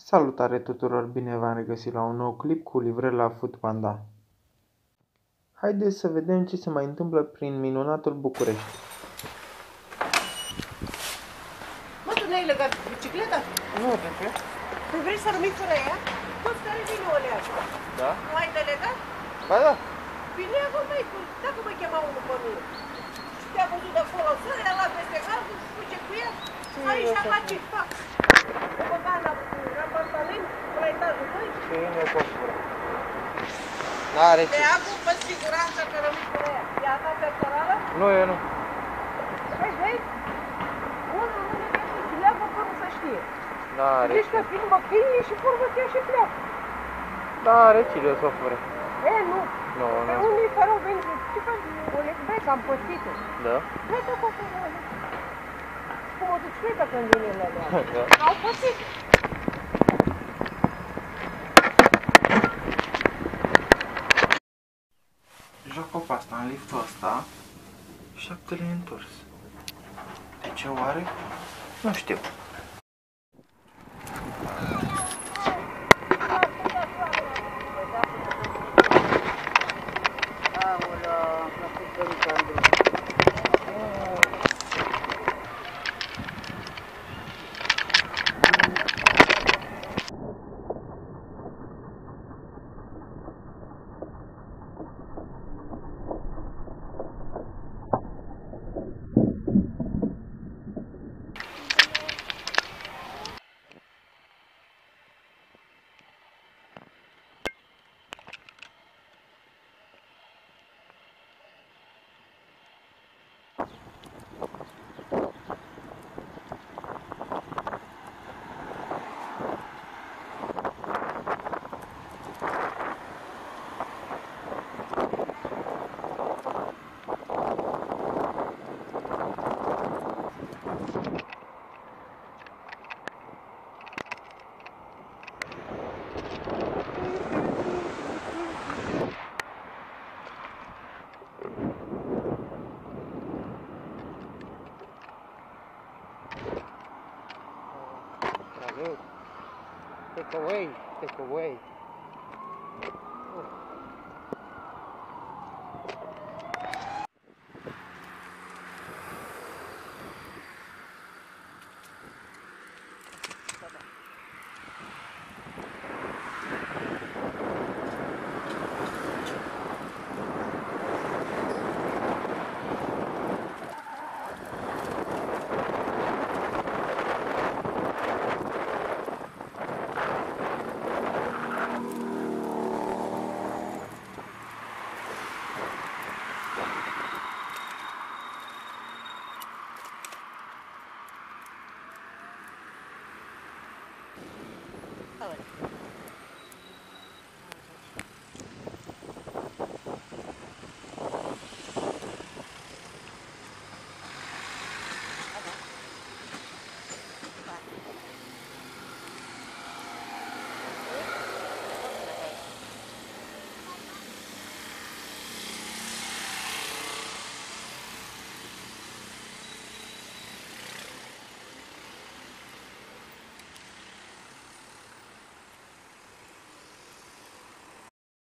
Salutare tuturor, bine v-am regăsit la un nou clip cu livrări la Foodpanda. Haideți să vedem ce se mai întâmplă prin minunatul București. Mă, tu n-ai legat bicicleta? Nu, de ce? Tu vrei să rămâi fără ea? Toți care vin o leagă. Da? Nu ai de legat? Ba da. Păi leagă, măi, dacă mă chema unul pe mine. Și te-a văzut de acolo, să ia la peste gardul și fuge cu ea. Aici face, fac. O băga la apartament, la etajul 2. Cine e cofură? N-are ce. Leagă pe siguranță că rămâi fără ea. E a ta personală? Nu, eu nu. Vezi, vezi? Unul nu ne vede și leagă fără să știe. N-are Zici că filmă câine și furmă ea și pleacă. N-are cine să o fure. E, nu. Nu, Pe nu. unii care au venit, ce faci? O lecbai că am pățit-o. Da? Uite cu furmă. Cum o duci uite când vine la ea. Da. Au pățit. Joc-o pe asta în liftul ăsta și aptele întors. De ce oare? Nu știu. Take away, take away. Ahora.